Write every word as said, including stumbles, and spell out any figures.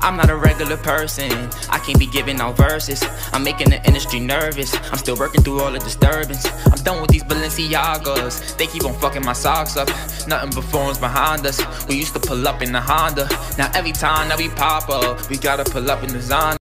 I'm not a regular person, I can't be giving out verses. I'm making the industry nervous, I'm still working through all the disturbance. I'm done with these Balenciagas, they keep on fucking my socks up. Nothing but phones behind us, we used to pull up in the Honda. Now every time that we pop up, we gotta pull up in the Zon.